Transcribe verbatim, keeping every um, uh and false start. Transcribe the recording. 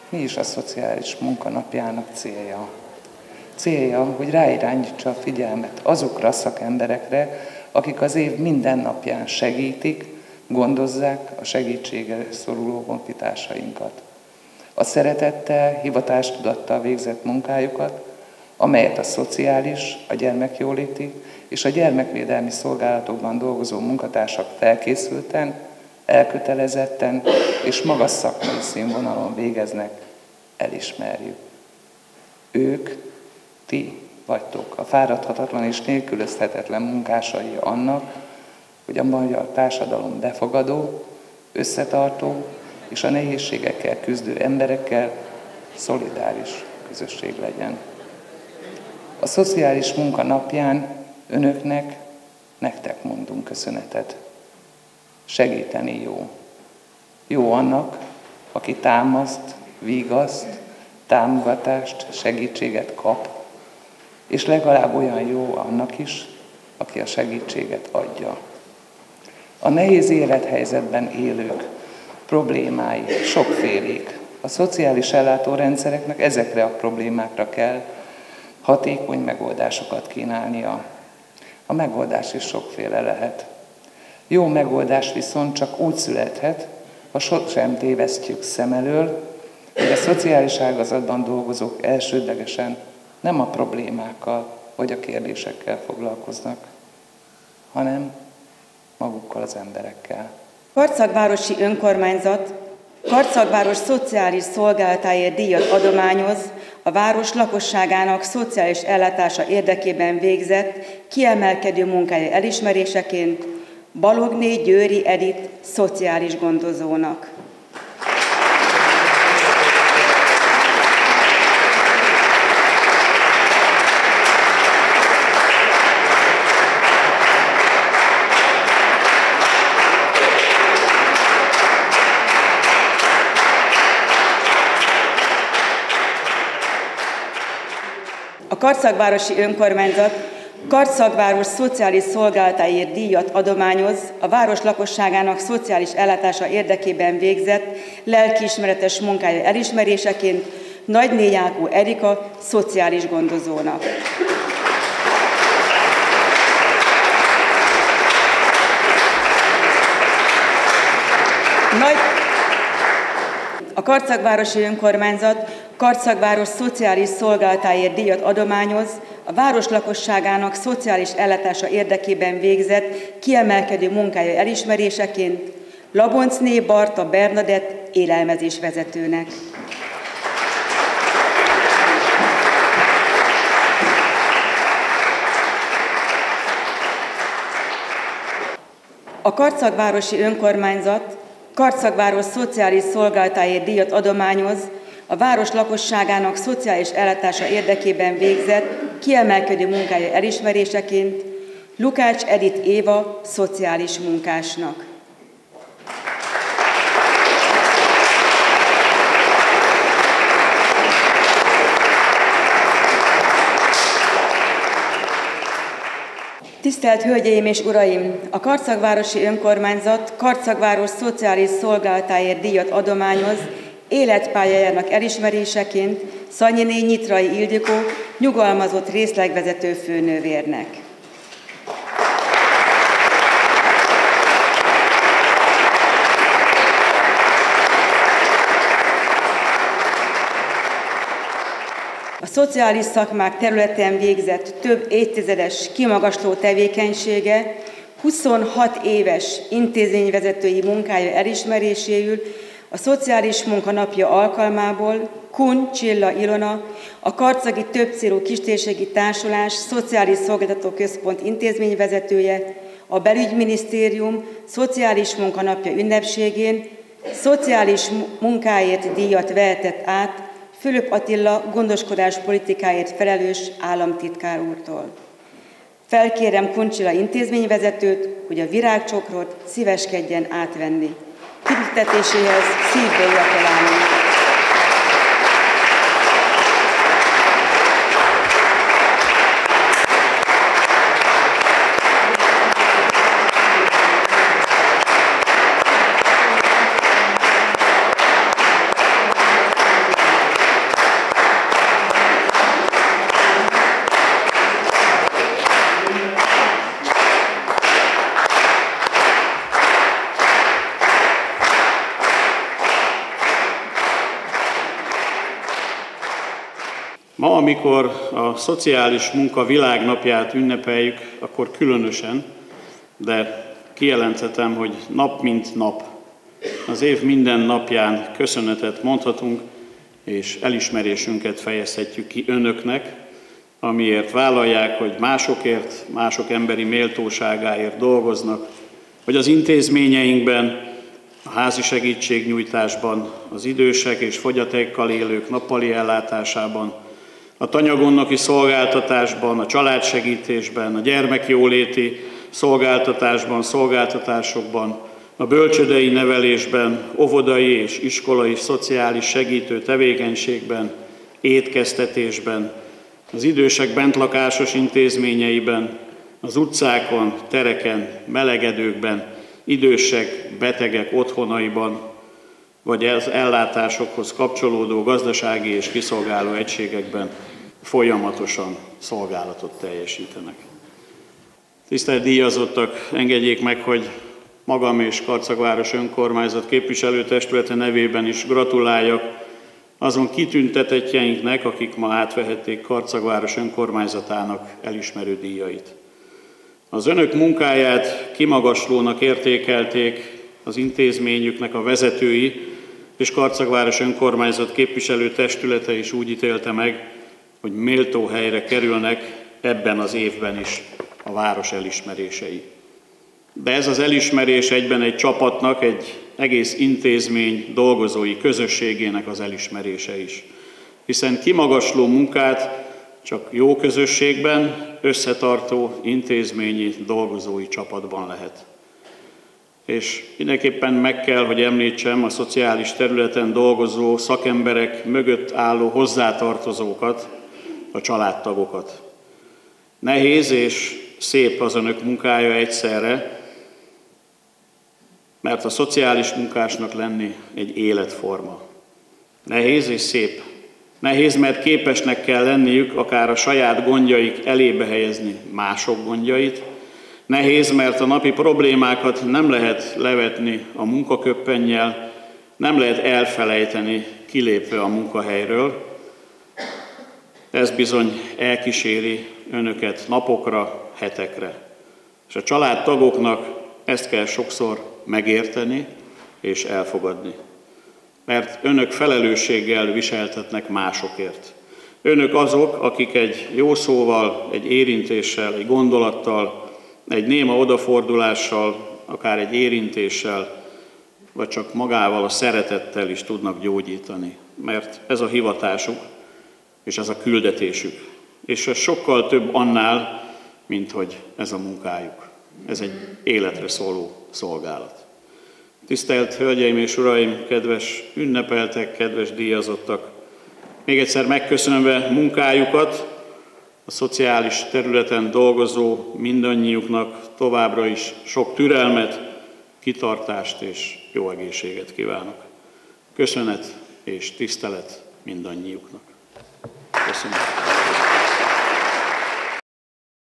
Mi is a szociális munkanapjának célja? Célja, hogy ráirányítsa a figyelmet azokra a szakemberekre, akik az év minden napján segítik, gondozzák a segítségre szoruló honfitársainkat. A szeretettel, hivatástudattal végzett munkájukat, amelyet a szociális, a gyermekjóléti és a gyermekvédelmi szolgálatokban dolgozó munkatársak felkészülten, elkötelezetten és magas szakmai színvonalon végeznek, elismerjük. Ők, ti vagytok a fáradhatatlan és nélkülözhetetlen munkásai annak, hogy a magyar társadalom befogadó, összetartó és a nehézségekkel küzdő emberekkel szolidáris közösség legyen. A szociális munka napján önöknek, nektek mondunk köszönetet. Segíteni jó. Jó annak, aki támaszt, vigaszt, támogatást, segítséget kap, és legalább olyan jó annak is, aki a segítséget adja. A nehéz élethelyzetben élők problémái sokfélék. A szociális ellátórendszereknek ezekre a problémákra kell hatékony megoldásokat kínálnia. A megoldás is sokféle lehet. Jó megoldás viszont csak úgy születhet, ha sosem tévesztjük szem elől, hogy a szociális ágazatban dolgozók elsődlegesen nem a problémákkal vagy a kérdésekkel foglalkoznak, hanem magukkal az emberekkel. Karcagvárosi önkormányzat Karcagváros szociális szolgálatáért díjat adományoz a város lakosságának szociális ellátása érdekében végzett kiemelkedő munkája elismeréseként Balogné Győri Edith szociális gondozónak. A Karcagvárosi önkormányzat Karcagváros szociális szolgálatáért díjat adományoz a város lakosságának szociális ellátása érdekében végzett lelkiismeretes munkája elismeréseként Nagyné Jákó Erika szociális gondozónak. Nagy... A Karcagvárosi önkormányzat Karcagváros szociális szolgálatáért díjat adományoz a város lakosságának szociális ellátása érdekében végzett kiemelkedő munkája elismeréseként Laboncné Barta Bernadett élelmezésvezetőnek. A Karcagvárosi önkormányzat Karcagváros szociális szolgálatáért díjat adományoz a város lakosságának szociális ellátása érdekében végzett kiemelkedő munkája elismeréseként Lukács Edith Éva szociális munkásnak. Tisztelt Hölgyeim és Uraim! A Karcagvárosi önkormányzat Karcagváros szociális szolgálatáért díjat adományoz életpályájának elismeréseként Szanyiné Nyitrai Ildikó nyugalmazott részlegvezető főnővérnek. A szociális szakmák területén végzett több évtizedes kimagasló tevékenysége, huszonhat éves intézményvezetői munkája elismeréséül a Szociális Munkanapja alkalmából Kun Csilla Ilona, a Karcagi Többcélú Kistérségi Társulás Szociális Szolgáltató Központ intézményvezetője, a Belügyminisztérium Szociális Munkanapja ünnepségén szociális munkáért díjat vehetett át Fülöp Attila gondoskodás politikáért felelős államtitkár úrtól. Felkérem Kun Csilla intézményvezetőt, hogy a virágcsokrot szíveskedjen átvenni. Kitüntetéséhez szívből gratulálunk. Ma, amikor a szociális munka világnapját ünnepeljük, akkor különösen, de kijelenthetem, hogy nap mint nap, az év minden napján köszönetet mondhatunk, és elismerésünket fejezhetjük ki önöknek, amiért vállalják, hogy másokért, mások emberi méltóságáért dolgoznak, hogy az intézményeinkben, a házi segítségnyújtásban, az idősek és fogyatékkal élők nappali ellátásában, a tanyagonnaki szolgáltatásban, a családsegítésben, a gyermekjóléti szolgáltatásban, szolgáltatásokban, a bölcsődei nevelésben, óvodai és iskolai szociális segítő tevékenységben, étkeztetésben, az idősek bentlakásos intézményeiben, az utcákon, tereken, melegedőkben, idősek, betegek otthonaiban, vagy az ellátásokhoz kapcsolódó gazdasági és kiszolgáló egységekben folyamatosan szolgálatot teljesítenek. Tisztelt díjazottak, engedjék meg, hogy magam és Karcagváros önkormányzat képviselőtestülete nevében is gratuláljak azon kitüntetettjeinknek, akik ma átvehették Karcagváros önkormányzatának elismerő díjait. Az önök munkáját kimagaslónak értékelték az intézményüknek a vezetői, és Karcagváros önkormányzat képviselőtestülete is úgy ítélte meg, hogy méltó helyre kerülnek ebben az évben is a város elismerései. De ez az elismerés egyben egy csapatnak, egy egész intézmény dolgozói közösségének az elismerése is. Hiszen kimagasló munkát csak jó közösségben, összetartó intézményi dolgozói csapatban lehet. És mindenképpen meg kell, hogy említsem a szociális területen dolgozó szakemberek mögött álló hozzátartozókat, a családtagokat. Nehéz és szép az önök munkája egyszerre, mert a szociális munkásnak lenni egy életforma. Nehéz és szép. Nehéz, mert képesnek kell lenniük akár a saját gondjaik elébe helyezni mások gondjait. Nehéz, mert a napi problémákat nem lehet levetni a munkaköppennyel, nem lehet elfelejteni kilépve a munkahelyről. Ez bizony elkíséri önöket napokra, hetekre. És a családtagoknak ezt kell sokszor megérteni és elfogadni. Mert önök felelősséggel viseltetnek másokért. Önök azok, akik egy jó szóval, egy érintéssel, egy gondolattal, egy néma odafordulással, akár egy érintéssel, vagy csak magával a szeretettel is tudnak gyógyítani. Mert ez a hivatásuk, és ez a küldetésük. És ez sokkal több annál, mint hogy ez a munkájuk. Ez egy életre szóló szolgálat. Tisztelt Hölgyeim és Uraim, kedves ünnepeltek, kedves díjazottak! Még egyszer megköszönve munkájukat, a szociális területen dolgozó mindannyiuknak továbbra is sok türelmet, kitartást és jó egészséget kívánok. Köszönet és tisztelet mindannyiuknak. Köszönöm.